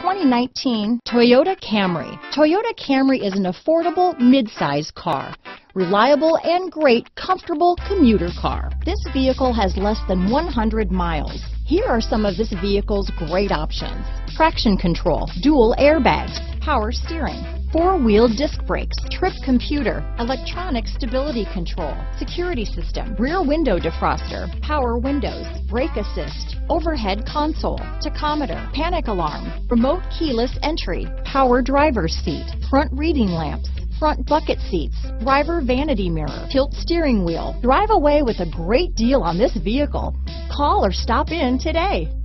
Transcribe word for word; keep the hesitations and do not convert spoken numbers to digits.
twenty nineteen Toyota Camry. Toyota Camry is an affordable mid-size car. Reliable and great comfortable commuter car. This vehicle has less than one hundred miles. Here are some of this vehicle's great options. Traction control, dual airbags, power steering, four-wheel disc brakes, trip computer, electronic stability control, security system, rear window defroster, power windows, brake assist, overhead console, tachometer, panic alarm, remote keyless entry, power driver's seat, front reading lamps, front bucket seats, driver vanity mirror, tilt steering wheel. Drive away with a great deal on this vehicle. Call or stop in today.